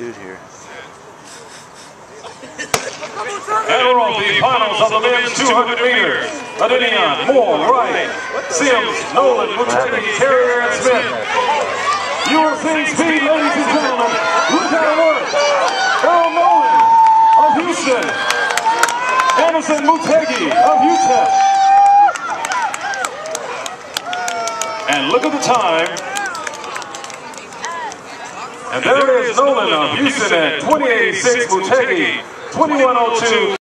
dude here. And we're on the finals of the men's 200 meters. Adenian, Moore, Wright, Sims, Nolan, Mutegi, Carrier, and Smith. You are seeing speed, ladies and gentlemen. Lieutenant Worth, Earl Nolan of Houston, Anderson Mutegi of Utah. And look at the time. And there is Nolan of Houston at 20:86, Mutegi 21:02.